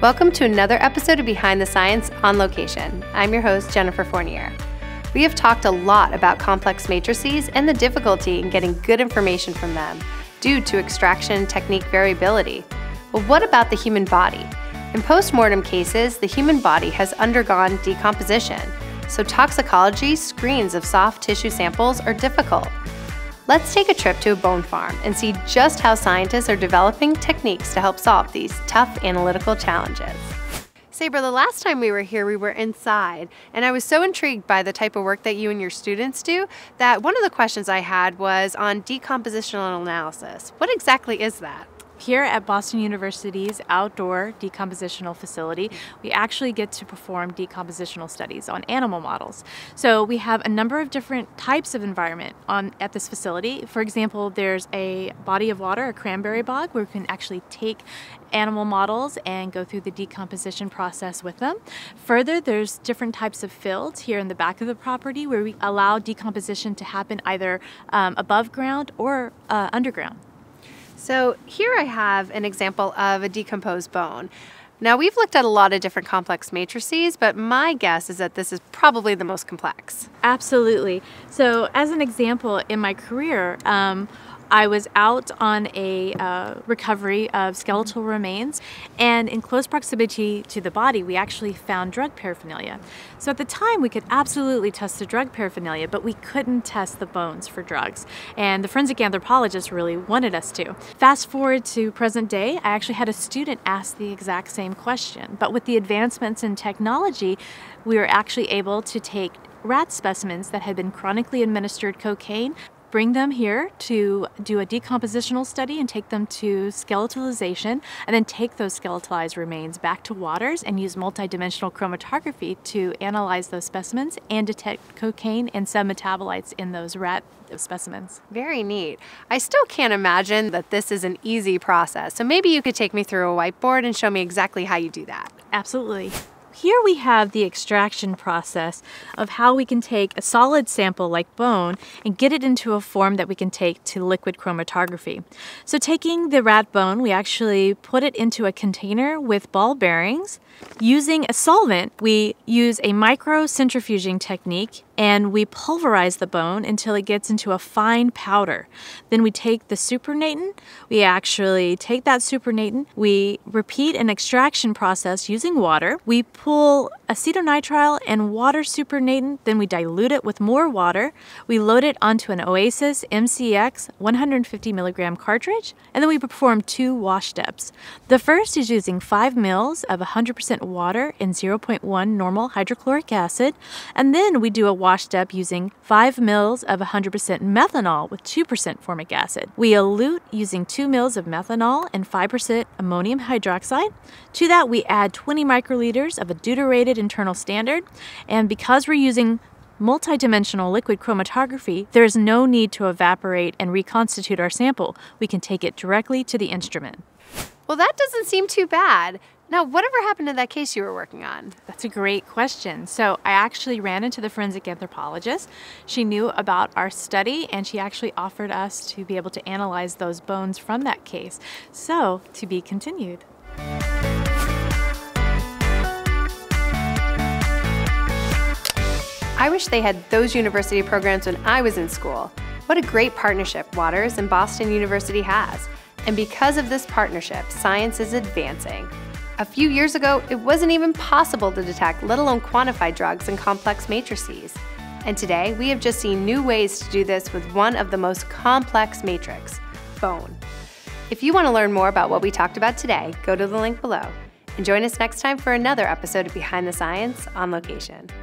Welcome to another episode of Behind the Science on Location. I'm your host, Jennifer Fournier. We have talked a lot about complex matrices and the difficulty in getting good information from them due to extraction technique variability. Well, what about the human body? In post-mortem cases, the human body has undergone decomposition, so toxicology screens of soft tissue samples are difficult. Let's take a trip to a bone farm and see just how scientists are developing techniques to help solve these tough analytical challenges. Sabra, the last time we were here, we were inside, and I was so intrigued by the type of work that you and your students do that one of the questions I had was on decompositional analysis. What exactly is that? Here at Boston University's outdoor decompositional facility, we actually get to perform decompositional studies on animal models. So we have a number of different types of environment at this facility. For example, there's a body of water, a cranberry bog, where we can actually take animal models and go through the decomposition process with them. Further, there's different types of fields here in the back of the property where we allow decomposition to happen either above ground or underground. So here I have an example of a decomposed bone. Now we've looked at a lot of different complex matrices, but my guess is that this is probably the most complex. Absolutely. So as an example, in my career, I was out on a recovery of skeletal remains, and in close proximity to the body, we actually found drug paraphernalia. So at the time, we could absolutely test the drug paraphernalia, but we couldn't test the bones for drugs. And the forensic anthropologist really wanted us to. Fast forward to present day, I actually had a student ask the exact same question. But with the advancements in technology, we were actually able to take rat specimens that had been chronically administered cocaine, bring them here to do a decompositional study and take them to skeletalization, and then take those skeletalized remains back to waters and use multidimensional chromatography to analyze those specimens and detect cocaine and some metabolites in those rat specimens. Very neat. I still can't imagine that this is an easy process, so maybe you could take me through a whiteboard and show me exactly how you do that. Absolutely. Here we have the extraction process of how we can take a solid sample like bone and get it into a form that we can take to liquid chromatography. So taking the rat bone, we actually put it into a container with ball bearings. Using a solvent, we use a microcentrifuging technique and we pulverize the bone until it gets into a fine powder. Then we take the supernatant, we actually take that supernatant, we repeat an extraction process using water, we pull acetonitrile and water supernatant, then we dilute it with more water, we load it onto an Oasis MCX 150 milligram cartridge, and then we perform 2 wash steps. The first is using 5 mils of 100% water and 0.1 normal hydrochloric acid, and then we do a wash step using 5 mils of 100% methanol with 2% formic acid. We elute using 2 mils of methanol and 5% ammonium hydroxide. To that, we add 20 microliters of a deuterated internal standard, and because we're using multidimensional liquid chromatography, there is no need to evaporate and reconstitute our sample. We can take it directly to the instrument. Well, that doesn't seem too bad. Now, whatever happened to that case you were working on? That's a great question. So I actually ran into the forensic anthropologist. She knew about our study, and she actually offered us to be able to analyze those bones from that case. So, to be continued. I wish they had those university programs when I was in school. What a great partnership Waters and Boston University has. And because of this partnership, science is advancing. A few years ago, it wasn't even possible to detect, let alone quantify drugs in complex matrices. And today, we have just seen new ways to do this with one of the most complex matrix, bone. If you want to learn more about what we talked about today, go to the link below. And join us next time for another episode of Behind the Science on Location.